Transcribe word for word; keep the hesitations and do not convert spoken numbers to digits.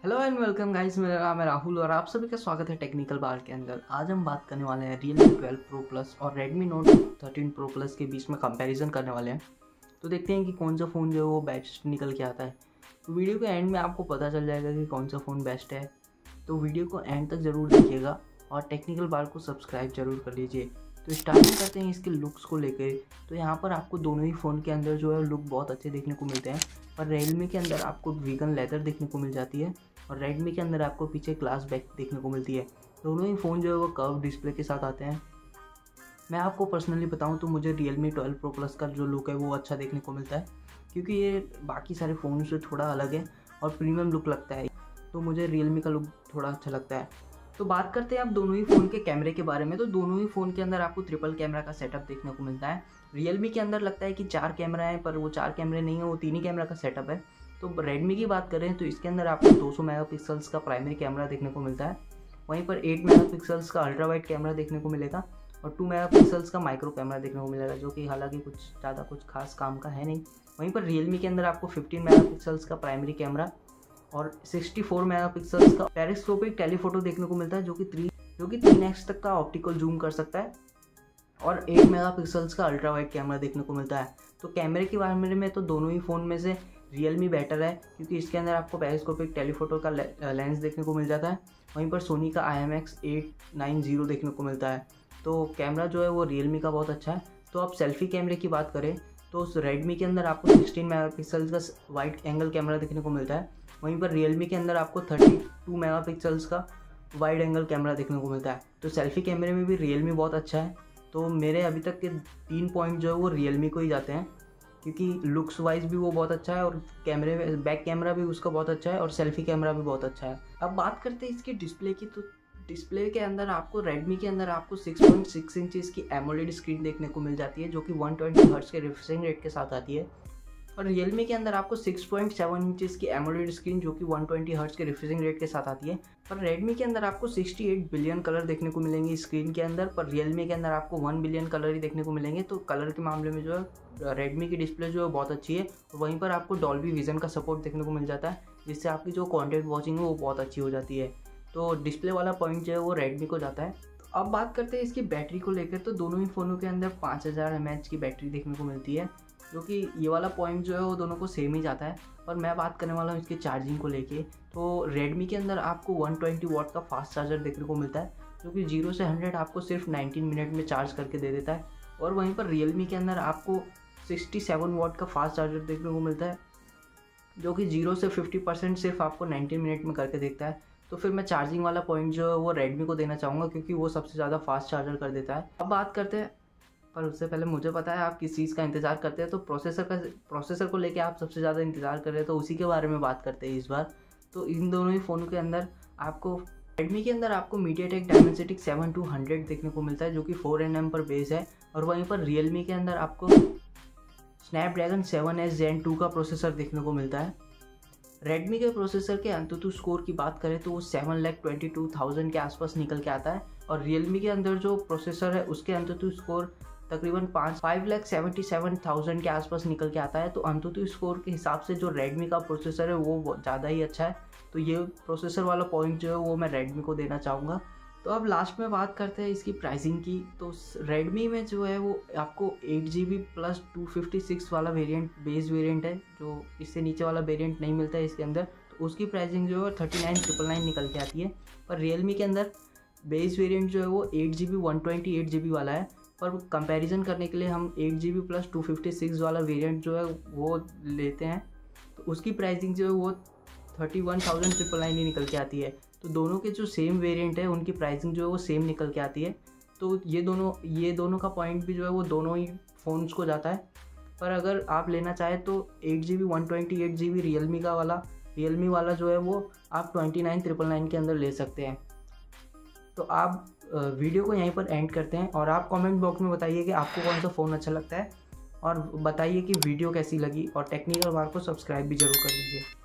Hello and welcome guys, मेरा नाम है राहुल और आप सभी का स्वागत है टेक्निकल बार के अंदर। आज हम बात करने वाले हैं Realme ट्वेल्व Pro Plus और Redmi Note thirteen Pro Plus के बीच में कंपैरिजन करने वाले हैं। तो देखते हैं कि कौन सा फ़ोन जो है वो बेस्ट निकल के आता है। तो वीडियो के एंड में आपको पता चल जाएगा कि कौन सा फ़ोन बेस्ट है। तो वीडियो को एंड तक ज़रूर देखिएगा और टेक्निकल बार को सब्सक्राइब जरूर कर लीजिए। तो स्टार्टिंग करते हैं इसके लुक्स को लेकर। तो यहाँ पर आपको दोनों ही फ़ोन के अंदर जो है लुक बहुत अच्छे देखने को मिलते हैं। पर Realme के अंदर आपको वीगन लेदर देखने को मिल जाती है और Redmi के अंदर आपको पीछे ग्लास बैक देखने को मिलती है। दोनों ही फ़ोन जो है वो कर्व डिस्प्ले के साथ आते हैं। मैं आपको पर्सनली बताऊं तो मुझे Realme ट्वेल्व Pro Plus का जो लुक है वो अच्छा देखने को मिलता है, क्योंकि ये बाकी सारे फ़ोन से थोड़ा अलग है और प्रीमियम लुक लगता है। तो मुझे Realme का लुक थोड़ा अच्छा लगता है। तो बात करते हैं आप दोनों ही फ़ोन के कैमरे के बारे में। तो दोनों ही फ़ोन के अंदर आपको ट्रिपल कैमरा का सेटअप देखने को मिलता है। Realme के अंदर लगता है कि चार कैमरा है, पर वो चार कैमरे नहीं है, वो तीन ही कैमरा का सेटअप है। तो Redmi की बात करें तो इसके अंदर आपको टू हंड्रेड मेगापिक्सल्स का प्राइमरी कैमरा देखने को मिलता है। वहीं पर एट मेगापिक्सल्स का अल्ट्रा वाइड कैमरा देखने को मिलेगा और टू मेगापिक्सल्स का माइक्रो कैमरा देखने को मिलेगा, जो कि हालांकि कुछ ज़्यादा कुछ खास काम का है नहीं। वहीं पर Realme के अंदर आपको फिफ्टीन मेगापिक्सल्स का प्राइमरी कैमरा और सिक्सटी फोर मेगापिक्सल्स का पेरिस्कोपिक टेलीफोटो देखने को मिलता है, जो कि थ्री जो कि तीन एक्स तक का ऑप्टिकल जूम कर सकता है और एट मेगापिक्सल्स का अल्ट्रा वाइड कैमरा देखने को मिलता है। तो कैमरे के बारे में तो दोनों ही फ़ोन में से Realme बेटर है, क्योंकि इसके अंदर आपको पेरिस्कोपिक टेलीफोटो का लेंस देखने को मिल जाता है। वहीं पर सोनी का I M X eight nine zero देखने को मिलता है। तो कैमरा जो है वो Realme का बहुत अच्छा है। तो आप सेल्फी कैमरे की बात करें तो उस Redmi के अंदर आपको सिक्सटीन मेगापिक्सल्स का वाइड एंगल कैमरा देखने को मिलता है। वहीं पर Realme के अंदर आपको थर्टी टू मेगापिक्सल्स का वाइड एंगल कैमरा देखने को मिलता है। तो सेल्फी कैमरे में भी Realme बहुत अच्छा है। तो मेरे अभी तक के तीन पॉइंट जो है वो Realme को ही जाते हैं, क्योंकि लुक्स वाइज भी वो बहुत अच्छा है और कैमरे में बैक कैमरा भी उसका बहुत अच्छा है और सेल्फी कैमरा भी बहुत अच्छा है। अब बात करते हैं इसकी डिस्प्ले की। तो डिस्प्ले के अंदर आपको Redmi के अंदर आपको सिक्स पॉइंट सिक्स इंचेस की एमोलेड स्क्रीन देखने को मिल जाती है, जो कि वन ट्वेंटी हर्ट्ज के रिफ्रेशिंग रेट के साथ आती है। और Realme के अंदर आपको सिक्स पॉइंट सेवन इंचेस की एमोलेड स्क्रीन जो कि वन ट्वेंटी हर्ट्ज के रिफ्रेशिंग रेट के साथ आती है। पर Redmi के अंदर आपको सिक्सटी एट बिलियन कलर देखने को मिलेंगे स्क्रीन के अंदर, पर Realme के अंदर आपको वन बिलियन कलर ही देखने को मिलेंगे। तो कलर के मामले में जो है Redmi की डिस्प्ले जो है बहुत अच्छी है। और वहीं पर आपको डॉल्बी विजन का सपोर्ट देखने को मिल जाता है, जिससे आपकी जो कॉन्टेंट वॉचिंग है वो बहुत अच्छी हो जाती है। तो डिस्प्ले वाला पॉइंट जो है वो Redmi को जाता है। तो अब बात करते हैं इसकी बैटरी को लेकर। तो दोनों ही फ़ोनों के अंदर पाँच हज़ार एम एच की बैटरी देखने को मिलती है, जो कि ये वाला पॉइंट जो है वो दोनों को सेम ही जाता है। और मैं बात करने वाला हूँ इसके चार्जिंग को लेके। तो Redmi के अंदर आपको वन ट्वेंटी वॉट का फास्ट चार्जर देखने को मिलता है, जो कि जीरो से हंड्रेड आपको सिर्फ नाइनटीन मिनट में चार्ज करके दे देता है। और वहीं पर Realme के अंदर आपको सिक्सटी सेवन वॉट का फास्ट चार्जर देखने को मिलता है, जो कि जीरो से फिफ्टी परसेंट सिर्फ आपको नाइनटीन मिनट में करके देखता है। तो फिर मैं चार्जिंग वाला पॉइंट जो है वो Redmi को देना चाहूँगा, क्योंकि वो सबसे ज़्यादा फास्ट चार्जर कर देता है। अब बात करते हैं, पर उससे पहले मुझे पता है आप किस चीज़ का इंतज़ार करते हैं। तो प्रोसेसर का प्रोसेसर को लेके आप सबसे ज़्यादा इंतज़ार कर रहे हैं, तो उसी के बारे में बात करते हैं इस बार। तो इन दोनों ही फ़ोनों के अंदर आपको Redmi के अंदर आपको MediaTek Dimensity seven two hundred देखने को मिलता है, जो कि फोर एन एम पर बेस है। और वहीं पर Realme के अंदर आपको Snapdragon seven S Gen two का प्रोसेसर देखने को मिलता है। Redmi के प्रोसेसर के अंतुतु स्कोर की बात करें तो वो seven lakh twenty two thousand के आसपास निकल के आता है। और Realme के अंदर जो प्रोसेसर है उसके अंतुतु स्कोर तकरीबन पाँच five lakh seventy seven thousand के आसपास निकल के आता है। तो अंतुतु स्कोर के हिसाब से जो Redmi का प्रोसेसर है वो ज़्यादा ही अच्छा है। तो ये प्रोसेसर वाला पॉइंट जो है वो मैं Redmi को देना चाहूँगा। तो अब लास्ट में बात करते हैं इसकी प्राइसिंग की। तो Redmi में जो है वो आपको eight G B plus two fifty six वाला वेरिएंट बेस वेरिएंट है, जो इससे नीचे वाला वेरिएंट नहीं मिलता है इसके अंदर। तो उसकी प्राइसिंग जो है थर्टी नाइन ट्रिपल नाइन निकल के आती है। पर Realme के अंदर बेस वेरिएंट जो है वो eight G B one twenty eight G B वाला है। पर कंपैरिजन करने के लिए हम eight G B plus two fifty six वाला वेरिएंट जो है वो लेते हैं, तो उसकी प्राइसिंग जो है वो thirty one thousand triple nine ही निकल के आती है। तो दोनों के जो सेम वेरिएंट है उनकी प्राइसिंग जो है वो सेम निकल के आती है। तो ये दोनों ये दोनों का पॉइंट भी जो है वो दोनों ही फ़ोन्स को जाता है। पर अगर आप लेना चाहें तो eight G B one twenty eight G B Realme का वाला Realme वाला जो है वो आप ट्वेंटी नाइन ट्रिपल नाइन के अंदर ले सकते हैं। तो आप वीडियो को यहीं पर एंड करते हैं और आप कमेंट बॉक्स में बताइए कि आपको कौन सा फ़ोन अच्छा लगता है और बताइए कि वीडियो कैसी लगी। और टेक्निकल बार को सब्सक्राइब भी ज़रूर कर लीजिए।